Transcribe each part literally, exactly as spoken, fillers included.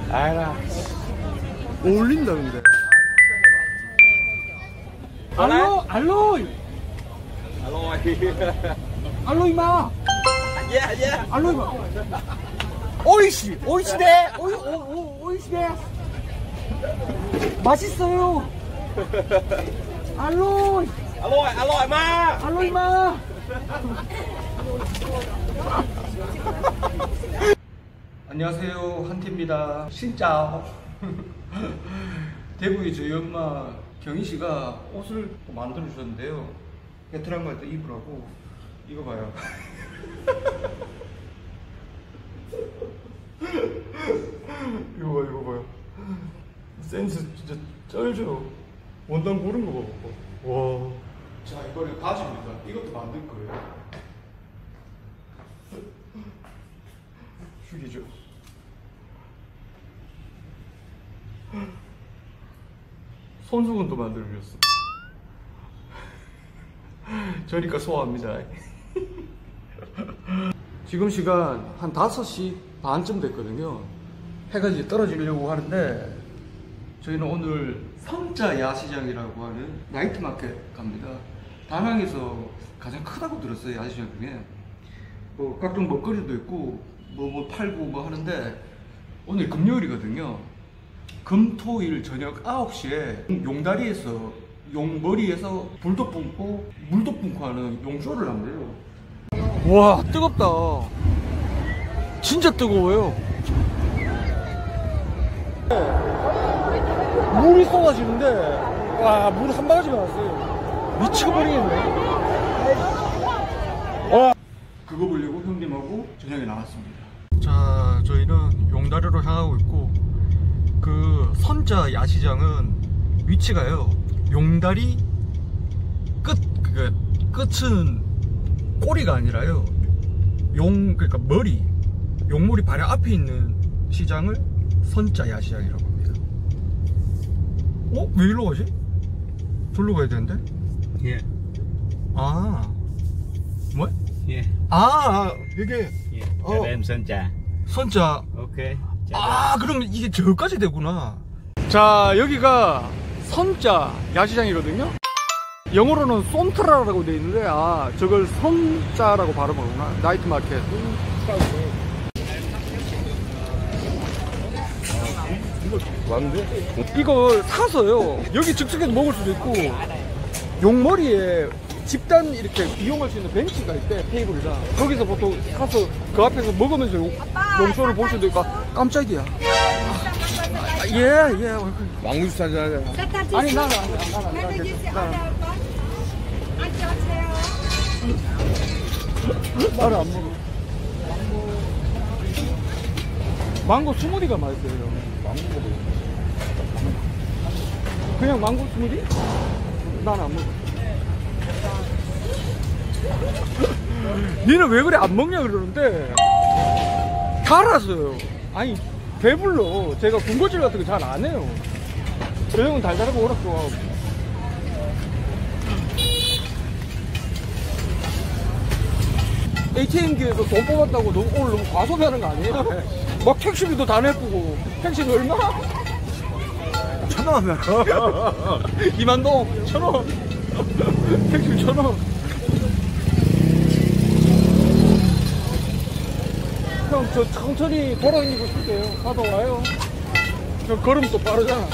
알아. 어울린다 근데. 알로 알로이 Alloy. 알로이 마. Yeah, yeah. 알로이 마. 오이시 오이시네. 오이 오 오이시네. 맛있어요. 알로이 Alloy, alloy ma. 알로이 마. 안녕하세요, 한티입니다. 신짜오. 대구의 저희 엄마 경희 씨가 옷을 또 만들어 주셨는데요. 베트남 갈 때 입으라고. 이거 봐요. 이거 봐, 이거 봐요. 센스 진짜 쩔죠. 원단 고른 거 봐. 와. 자, 이거는 바지입니다. 이것도 만들 거예요. 죽이죠. 손수건도 만들어줬어. 저니까 소화합니다. 지금 시간 한 다섯 시 반쯤 됐거든요. 해가 이제 떨어지려고 하는데 저희는 오늘 선자 야시장이라고 하는 나이트 마켓 갑니다. 다낭에서 가장 크다고 들었어요. 야시장 중에 뭐 각종 먹거리도 있고 뭐 뭐 팔고 뭐 하는데 오늘 금요일이거든요. 금토일 저녁 아홉 시에 용다리에서 용머리에서 불도 뿜고 물도 뿜고 하는 용쇼를 한대요. 와, 뜨겁다. 진짜 뜨거워요. 물이 쏟아지는데 와, 물 한 바가지가 났어요. 미쳐버리겠네. 와, 그거 보려고 형님하고 저녁에 나왔습니다. 자, 저희는 용다리로 향하고 있고 그 선자 야시장은 위치가요, 용다리 끝, 그 끝은 꼬리가 아니라요, 용, 그러니까 머리, 용머리 바로 앞에 있는 시장을 선자 야시장이라고 합니다. 어? 왜 일로 가지? 절로 가야 되는데? Yeah. 아, 뭐? Yeah. 아, 이게 Yeah. 어. Cho em sơn trà. 선자. Okay. Chào 아, 그럼 이게 저까지 되구나. 자, 여기가 선자 야시장이거든요. 영어로는 쏜트라라고 되어 있는데, 아, 저걸 선자라고 발음하구나. 나이트 마켓. 왔는데? 이걸 사서요, 여기 즉석에서 먹을 수도 있고, 용머리에 집단 이렇게 이용할 수 있는 벤치가 있대, 테이블이랑. 거기서 보통 사서 그 앞에서 먹으면서 용, 용쇼를 볼 수도 있고. 깜짝이야. 아, 예, 예. 왕국수 사자. 아니, 나는, 나는, 나는, 나는. 나는 안 먹어. 망고 스무디가 맛있어요. 망고 먹어. 그냥 망고 스무디? 나는 안 먹어. 니는 왜 그래 안 먹냐 그러는데 달았어요. 아니, 배불러. 제가 군것질 같은 거 잘 안 해요. 저 형은 달달하고 오락 좋아하고. 에이티엠기에서 돈 뽑았다고 너무, 오늘 너무 과소비하는 거 아니에요? 막 택시비도 다 내쁘고. 택시비 얼마? 천 원. 이만동 천 원. 택시비 천 원. 형, 저 천천히 돌아다니고 있을게요. 가다 와요. 저 걸음 또 빠르잖아.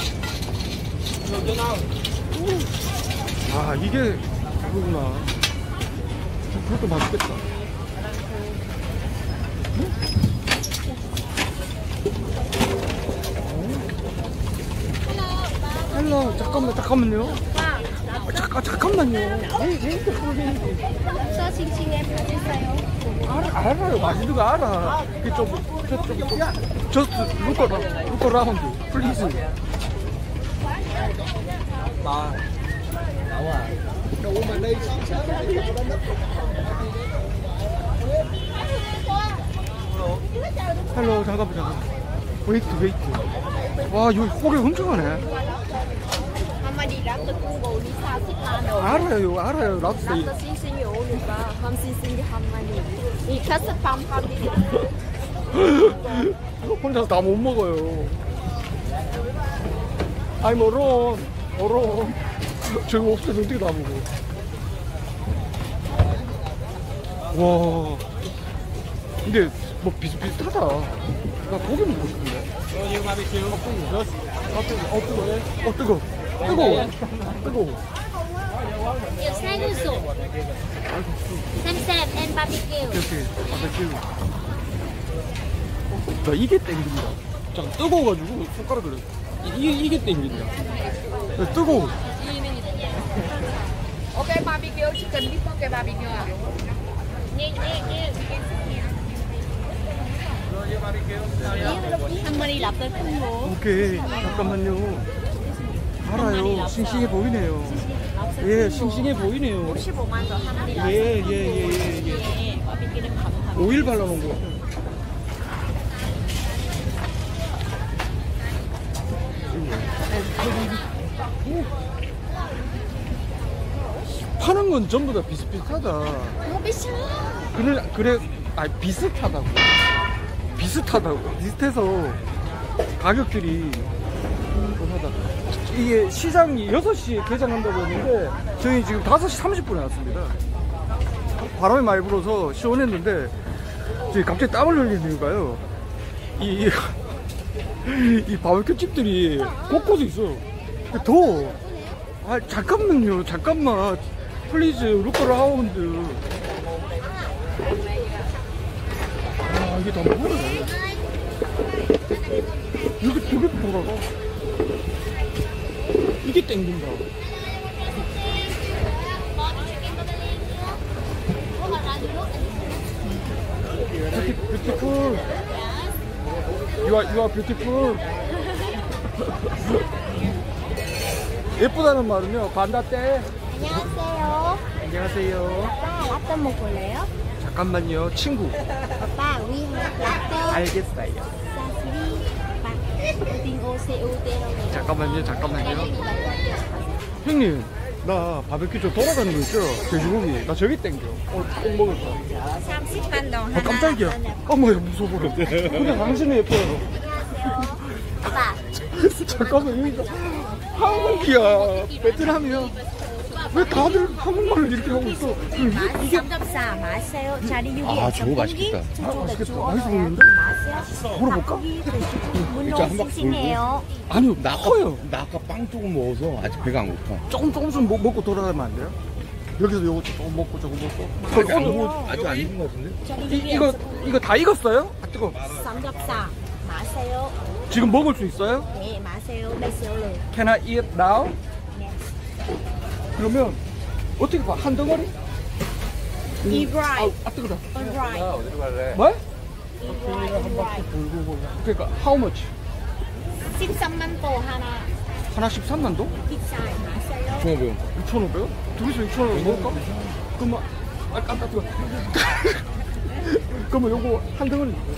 아, 이게 그거구나. 그것도 맛있겠다. 헬로, 잠깐만, 잠깐만요. 아, 잠깐, 잠깐만요. 왜, 왜 이렇게 풀리는지. 저 싱싱해 맛있어요. 알아, 알아요. 맛있는 거 알아. 이게 좀, 저, 좀, 좀, 저스트, 루커, 루커 라운드, 플리즈. 마, 나와. 헬로, 잠깐만, 잠깐만. 웨이트, 웨이트. 와, 여기 고개 엄청 하네. Mama điรับtừ Google đi sao xích lan rồi. 알아요, 알아요. 랍스터. Nó xinh xinh nhiều được ba, ham xinh xinh thì ham mà đi. Đi khách sạn pam pam đi. 혼자서 다 못 먹어요. 아니 뭐 롬, 어롬 저거 없어서 어떻게 다 먹어. 와 근데 뭐 비슷비슷하다. 나 고기 먹고 싶은데. 어 뜨거 어 뜨거 뜨거 뜨거. Kiểu sai ngư sủng. Xem xem and barbecue. 이렇게 바베큐. 나 이게 땡긴다. 잠깐 뜨거워가지고 손가락을 이게 이게 땡긴다. 나 뜨거워. Ok barbecue chicken beef ok barbecue à? Nghe nghe nghe. 한 마리 랍스터 큰 거. 오케이 잠깐만요. 알아요. 싱싱해 보이네요. 예, 싱싱해 보이네요. 오십오만 원 한 마리 랍스터. 예, 예, 예, 예, 예. 예, barbecue 감사합니다. 오일 발라놓은 거. 파는 건 전부 다 비슷비슷하다. 뭐 비싸? 그래, 그래, 아 비슷하다고. 비슷하다고. 비슷해서 가격들이 비슷하다. 이게 시장이 여섯 시에 개장한다고 했는데 저희 지금 다섯 시 삼십 분에 왔습니다. 바람이 많이 불어서 시원했는데 저희 갑자기 땀을 흘리는 이유가요. 이, 이 바베큐 집들이 곳곳에 있어. 더워. 아 잠깐만요. 잠깐만. 플리즈 루커 라운드. 아 이게 다 뭐야? 이게 되게 돌아가. 이게 땡긴다. 뷰티풀. You are, you are beautiful. 예쁘다는 말은요 반다떼. 안녕하세요. 안녕하세요. 오빠 라떼 먹을래요? 잠깐만요 친구. 오빠 we have 라떼. 알겠어요. 사시리 박 딩고 새우대로. 잠깐만요 잠깐만요. 형님 나 바베큐 저 돌아가는 거 있죠? 돼지고기 나 저기 땡겨. 오늘 꼭 먹을 거야. 삼십만 원 아 깜짝이야. 어머야 무서워. 그냥 당신은 예뻐요. 오빠 잠깐만 여기가 한국이야 베트남이야. 왜 다들 한국말을 이렇게 하고 있어? 이게 삼겹살 마세요. 자리 여기 아, 저거 맛있겠다. 아, 맛있겠다. 맛있어 보이는데? 마세요. 물어볼까? 일단 한 바퀴 싱싱해요. 아니요 나 커요. 아까, 나 아까 빵 조금 먹어서 아직 배가 안 고파. 조금 조금씩 먹, 먹고 돌아가면 안 돼요? 여기서 요거 조금 먹고 저거 먹고. 아직 안, 오늘 먹- 아직 안 익은 것 같은데? 자리 이, 여기 이거 이거 다 익었어요? 아 뜨거. 삼겹살 마세요. 지금 먹을 수 있어요? 네 마세요. 마세요. Can I eat now? 네. 그러면 어떻게 봐? 한 덩어리? Eat 아, right. 아 뜨거다. On right. 어디로 갈래? 뭐? Eat right. On right. 그러니까 how much? 십삼만 도 하나. 하나 십삼만 도? 비싸 마세요. 중어병. 육천오백 원? 둘이서 육천오백 원 먹을까? 그러면 아 깜짝 뜨거. 그러면 요거 한 덩어리 주세요.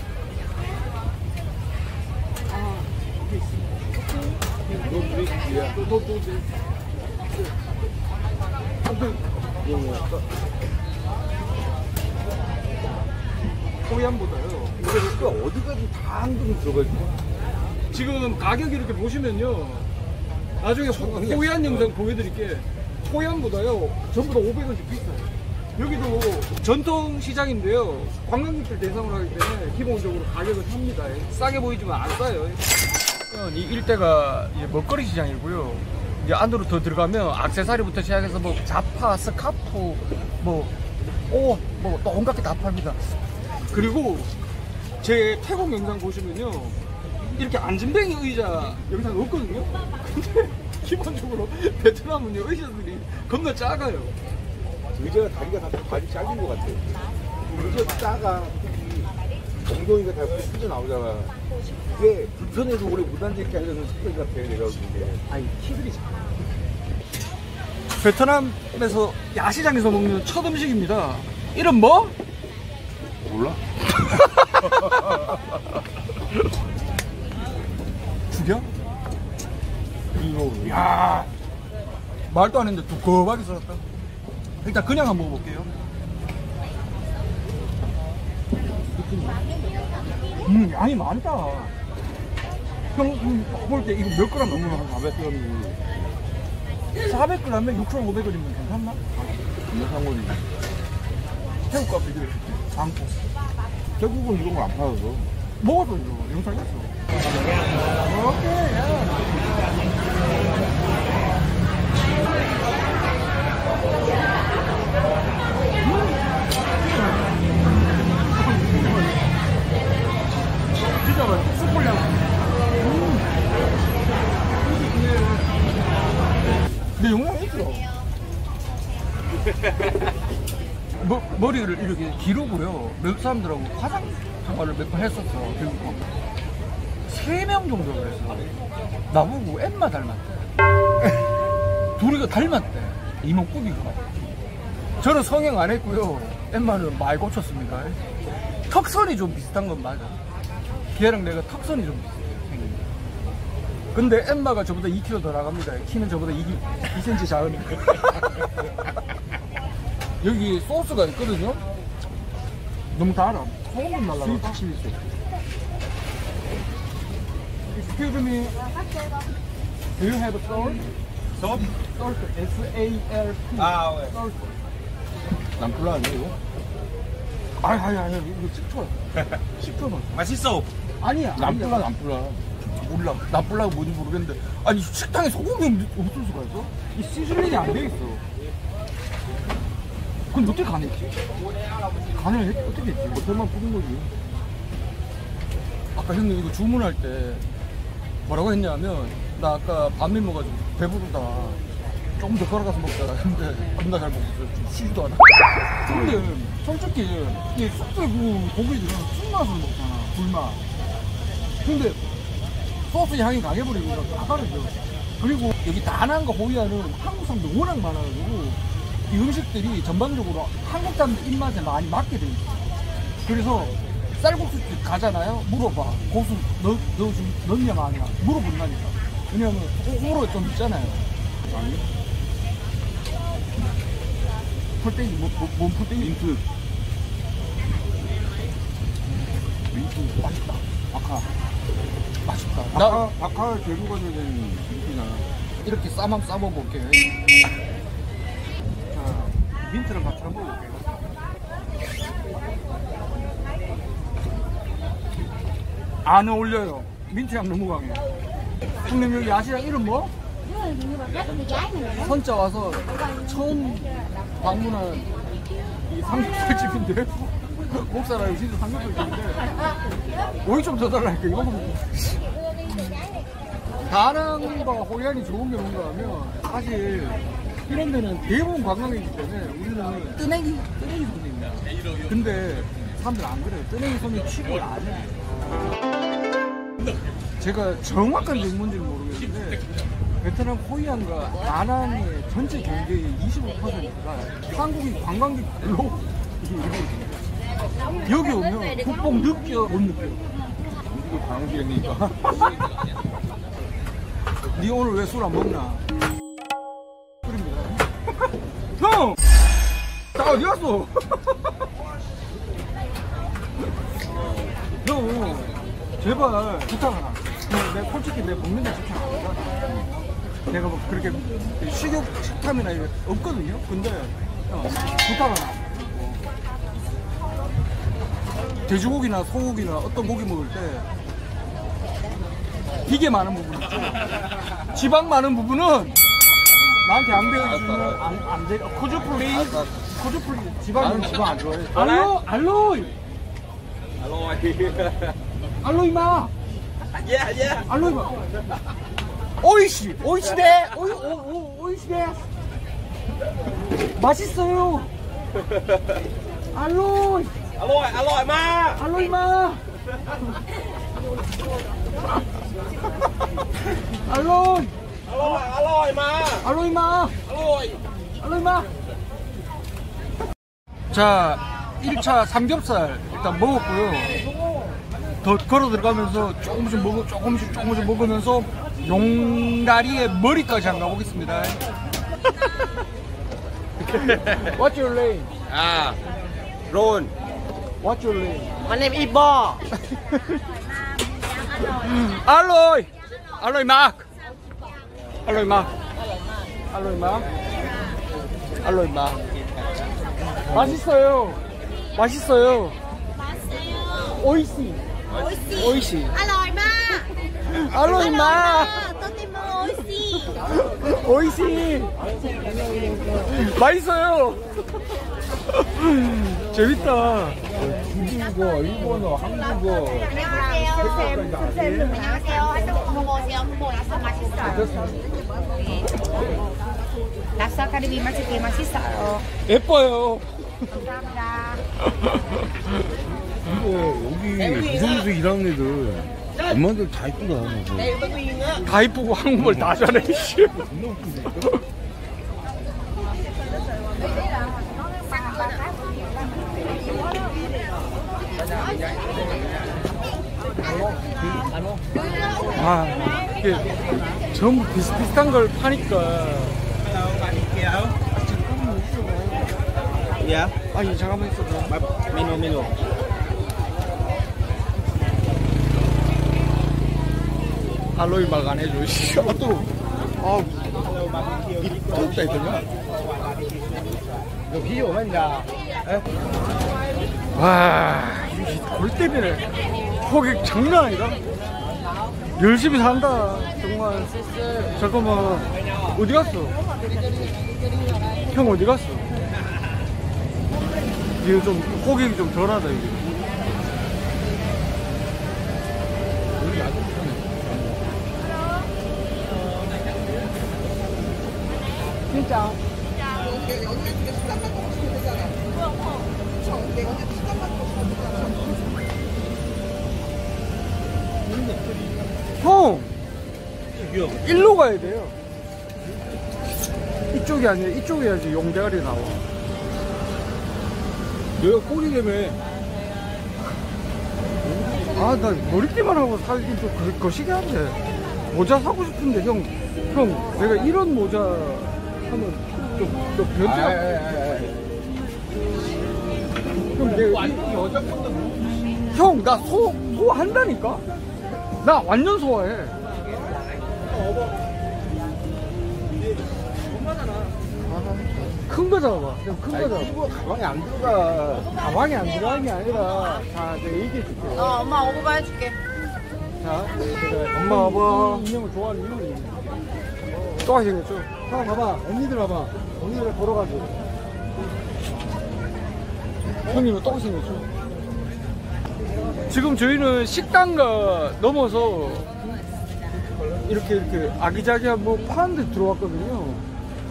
호얀보다요. 그러니까 어디까지 다 한동이 들어가 있고. 지금 가격 이렇게 보시면요. 나중에 호- 호얀 영상 보여드릴게. 호얀보다요. 전부 다 오백 원씩 비싸요. 여기도 전통 시장인데요. 관광객들 대상으로 하기 때문에 기본적으로 가격은 삽니다. 싸게 보이지만 안 싸요. 이 일대가 이제 먹거리 시장이고요. 이제 안으로 더 들어가면 액세서리부터 시작해서 뭐 자파, 스카프, 뭐, 오, 뭐, 또 온갖 게 다 팝니다. 그리고 제 태국 영상 보시면요. 이렇게 안전뱅이 의자 영상 없거든요. 근데 기본적으로 베트남은요, 의자들이 겁나 작아요. 의자가 다리가 다 발이 짧은 것 같아. 의자 작아. 엉덩이가 다 삐져 나오잖아. 그게 불편해서 오래 못 앉아있게 하려는 스타일 같아, 내가 보는 게. 아니, 키들이 작아. 베트남에서 야시장에서 먹는 첫 음식입니다. 이름 뭐? 몰라? 죽여? 야 말도 안 했는데 두꺼하게 썰었다. 일단 그냥 한번 먹어볼게요. 음 양이 많다. 형 볼 때 이거 몇 그램 넘으면 한 사백 그램이 사백 그램에 육천오백 원이면 괜찮나? 정말 상관이지. 새우값 비교했을 때 장고 결국은 이런 걸 안 팔아서. 먹어도 이거 영상했어. 오케이. 야. 진짜 맛있어. 숯불향. 음. 내 영상 있어. 머, 머리를 이렇게 기르고요. 몇 사람들하고 화장 생활을 몇 번 했었어. 결국 세 명 정도가 그랬어. 나보고 엠마 닮았대. 둘이가 닮았대. 이목구비가. 저는 성형 안 했고요. 엠마는 많이 고쳤습니다. 턱선이 좀 비슷한 건 맞아. 걔랑 내가 턱선이 좀 비슷해요. 생긴 게. 근데 엠마가 저보다 이 킬로그램 더 나갑니다. 키는 저보다 이 센티미터 작으니까. 여기 소스가 있거든요. 너무 달아. 소금 좀 날라가. Excuse me. Do you have a salt? Salt? Salt. S A L T. 아, 왜? Salt. 남플라 아니야 이거? 아니 아니 아니 이거 식초야. 식초만. 맛있어. 아니야. 남플라 남플라. 몰라. 나쁠라고 뭔지 모르겠는데. 아니 식당에 소금이 없을 수가 있어? 이 시즐링이 안 돼 있어. 그럼 어떻게 가냈지? 간을 했, 어떻게 했지? 호텔만 뿌린 거지. 아까 형님 이거 주문할 때 뭐라고 했냐면 나 아까 반미 먹어가지고 배부르다 조금 더 걸어가서 먹자 했는데 겁나 잘 먹었어. 좀 쉬지도 않아. 근데 솔직히 이 쑥들 그 고기들은 술맛을 먹잖아. 불맛. 근데 소스 향이 강해버리고 나가르죠. 그리고 여기 다낭과 호이안은 한국 사람들 워낙 많아가지고 이 음식들이 전반적으로 한국 사람들 입맛에 많이 맞게 돼 있어. 그래서 쌀국수집 가잖아요. 물어봐. 고수 넣, 넣어주, 넣냐 마냐 물어본다니까. 왜냐면 호불호 좀 있잖아요. 아니? 풀떼기 뭐, 뭐, 뭔 풀떼기? 민트. 민트. 맛있다. 아까 맛있다. 박하, 나 박하 재료가 되는 민트잖아. 이렇게 쌈 한번 싸먹어볼게. 자, 민트랑 같이 한번 먹어볼게. 안 어울려요. 민트향 너무 강해. 형님 여기 아시랑 이름 뭐? 선자 와서 처음 방문한 이 삼겹살집인데 목살하고 진짜 삼겹살집인데 오이 좀 더 달라니까 이거 먹고 다낭과 호이안이 좋은 게 뭔가 하면 사실 이런 데는 대부분 관광이기 때문에 우리는 뜨내기 뜨내기 손님이야. 근데 사람들 안 그래요. 뜨내기 손님 취급을 안 해. 제가 정확한 정보인지는 모르겠는데 베트남 호이안과 다낭의 전체 경제의 이십오 퍼센트가 한국인 관광객들로 이루어집니다. 여기 오면 국뽕 느껴 못 느껴? 이거 방어기니까. 니 오늘 왜 술 안 먹나? 술입니다. 형! 나 어디 갔어? 형, 제발 부탁 하나. 내가 솔직히 내가 먹는 데 집착 안 하잖아. 내가 뭐 그렇게 식욕, 식탐이나 이게 없거든요? 근데 형, 부탁 하나. 돼지고기나 소고기나 어떤 고기 먹을 때 비계 많은 부분 있죠? 지방 많은 부분은 나한테 안 배워주면 안, 안 돼. 코즈 플레이즈? 코즈 플레이즈. 지방은 지방 안 좋아해. 알로! 알로이! 알로이 마! 예, 예. 알로이 마! 오이시! 오이시대! 오이, 오, 오, 오이시대! 맛있어요! 알로이! Alloy, alloy ma. 알로이 마! 알로이! Alloy, alloy ma. 알로이 마! Alloy. 알로이 마! 자, 일 차 삼겹살 일단 먹었고요. 더 걸어 들어가면서 조금씩 먹어, 조금씩 조금씩 먹으면서 용다리의 머리까지 한번 가보겠습니다. What's your name? Ah, Ron. What's your name? My name is Bo. 알로이 알로이 막 알로이 막 알로이 막 알로이 막 맛있어요 맛있어요 오이시 오이시 Alloy ma. 알로이 막 Tôi tìm mua oxy. 오이시 맛있어요 재밌다 중국어, 일본어, 한국어. 안녕하세요. 안녕하세요. 한국 먹어보세요. 한국 라사 맛있어요. 라사 카리비 맛있게 맛있어요. 예뻐요 감사합니다. 근데 여기 무서워서 일하는 애들 엄마들 다 이쁘다. 다 이쁘고 한국말 다 잘해 씨. 아 이게 전부 비슷비슷한 걸 파니까 Dạ. 아니 잠깐만 있어봐 Menu menu. 알로이 막 안 해줘 씨. 아, 또 아, 뜨겁다 이거냐 여기 오면다. 와, 골 때문에 고객 장난 아니다. 열심히 산다. 정말. 잠깐만, 어디 갔어? 형 어디 갔어? 이거 좀 고객이 좀 덜하다 이게. 진짜. 형! 일로 가야 돼요. 이쪽이 아니라 이쪽에 해야지 용대가리 나와. 내가 꼴이 되면 아, 나 머리띠만 하고 살긴 좀 거- 거시기 한데. 모자 사고 싶은데, 형. 형, 내가 이런 모자 하면 좀, 좀 변태. 아, 형, 내가. 이- 여자분들 형, 나 소, 소 한다니까? 나 완전 소화해. 큰 거 잡아봐. 형, 큰 거 잡아봐. 친구가 가방에 안 들어가. 가방에 안 들어가는 게 아니라, 자, 내가 얘기해 줄게. 어, 엄마 오버 해줄게. 자, 그래. 엄마 봐봐. 인형을 좋아하는 이유는 또 하시겠죠? 형, 봐봐. 언니들 봐봐. 언니들 보러 가지. 형님은 또 하시겠죠? 지금 저희는 식당가 넘어서 이렇게 이렇게 아기자기한 뭐 파는 데 들어왔거든요.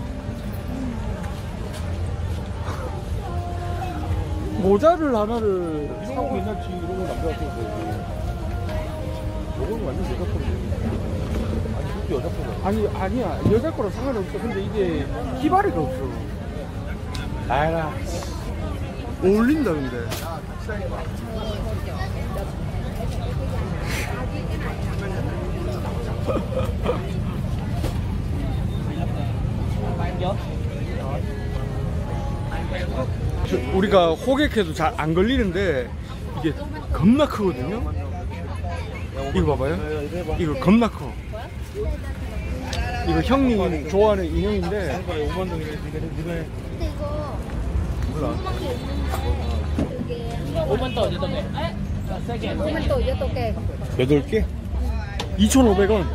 모자를 하나를 사고 괜찮지. 이런 건 남자한테 있어야지. 이건 완전 여자 건데. 아니, 그것도 여자 거다. 아니 아니야 여자 거랑 상관없어. 근데 이게 희바리가 없어. 알아. 어울린다 근데. 저, 우리가 호객해도 잘 안 걸리는데 이게 겁나 크거든요. 이거 봐봐요. 이거 겁나 커. 이거 형님 좋아하는 인형인데 오만 동이네. 네가 몰라. 오만 또 여덟 개. 여덟 개? 이천오백 원.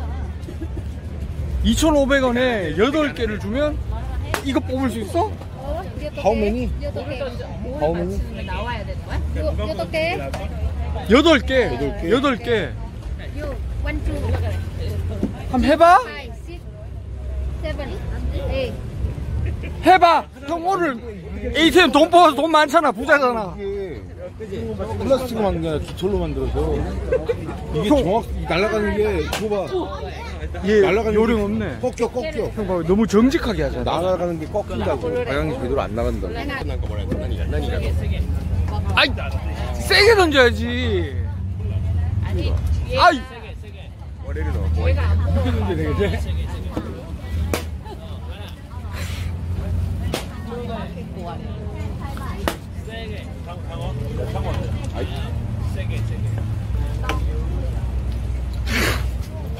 이천오백 원에 여덟 개를 주면 이거 뽑을 수 있어? How many? 여덟 개. How many? 나와야 되는 거야? 여덟 개. 여덟 개. 여덟 개? 여덟 개. 요, 원, 투, 한번 해봐. 파이, 식, 세븐, 에잇. 해봐. 형 오늘 에이티엠 돈 뽑아서 돈 많잖아. 부자잖아. 이게 플라스틱으로 만든 게 아니라 기철로 만들어서 이게 형. 정확 날아가는 게 이거 봐. 얘 날아가는 요령 게 없네. 꺾여 꺾여. 형 봐봐. 너무 정직하게 하잖아. 날아가는 게 꺾인다고. 방향이 제대로 안 나간다고. 아이 세게 던져야지. 아이 머리를 넣어. 이렇게 던져야 되겠지?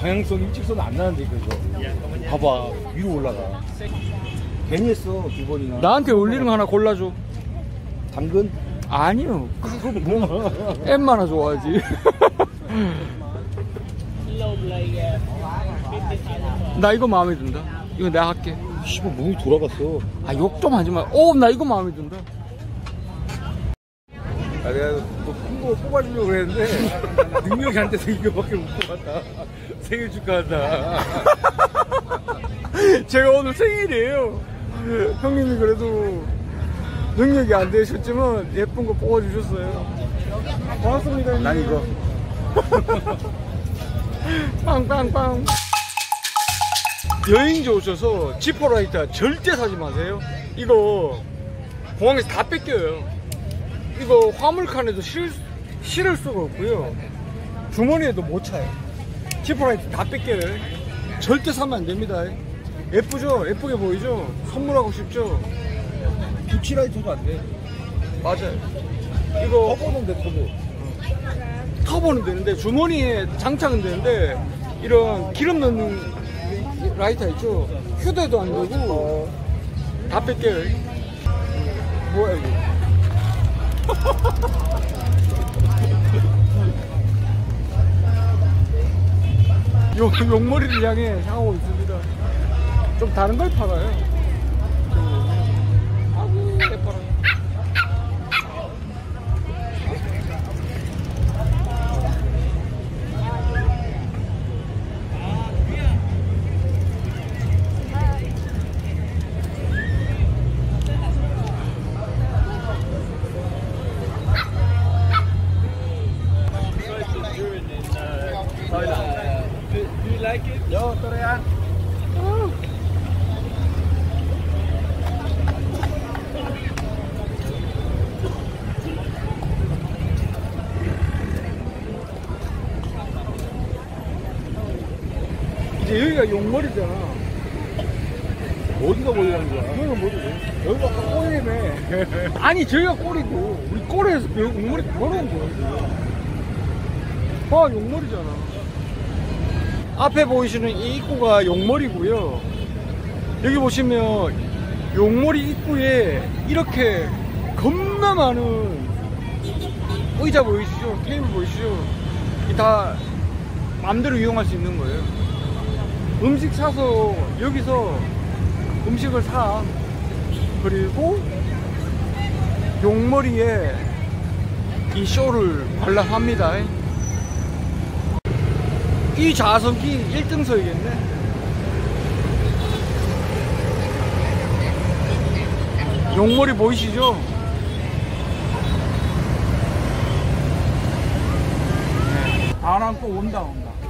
방향성 일직선 안 나는데 그거. 봐봐 위로 올라가. 괜히 했어 두 번이나. 나한테 어울리는 거 하나 골라줘. 당근? 아니요. 그거 뭐 엠마나 좋아하지. 나 이거 마음에 든다. 이거 내가 할게. 씨발 몸이 돌아갔어. 아, 욕 좀 하지 마. 오, 나 이거 마음에 든다. 아, 내가 또큰거 뽑아주려고 그랬는데 능력이 안 돼서 이거밖에 못 뽑았다. 생일 축하한다. 제가 오늘 생일이에요. 형님이 그래도 능력이 안 되셨지만 예쁜 거 뽑아주셨어요. 고맙습니다. 난 이거. 빵빵빵. 여행지 오셔서 지퍼라이터 절대 사지 마세요. 이거 공항에서 다 뺏겨요. 이거 화물칸에도 실, 실을 수가 없고요. 주머니에도 못 차요. 지퍼라이트 다 뺏겨요. 절대 사면 안 됩니다. 예쁘죠? 예쁘게 보이죠? 선물하고 싶죠? 부치라이터도 안 돼. 맞아요. 이거 터보는 돼 터보. 터보는 되는데 주머니에 장착은 되는데 이런 기름 넣는 라이터 있죠? 휴대도 안 되고 다 뺏겨요. 뭐야 이거? 요, 용머리를 향해 향하고 있습니다. 좀 다른 걸 팔아요. 아구, 예뻐라. Yo, tôi đây ăn. 이제 여기가 용머리잖아. 어디가 보이는 거야? 여기가 뭐지? 여기가 아까 꼬리네. 아니, 저기가 꼬리고, 우리 꼬리에서 용머리 걸어온 거야. 봐, 용머리잖아. 앞에 보이시는 이 입구가 용머리고요. 여기 보시면 용머리 입구에 이렇게 겁나 많은 의자 보이시죠? 테이블 보이시죠? 이 다 마음대로 이용할 수 있는 거예요. 음식 사서 여기서 음식을 사. 그리고 용머리에 이 쇼를 관람합니다. 이 좌석이 일 등석이겠네. 용머리 보이시죠? 안 안고 온다 온다.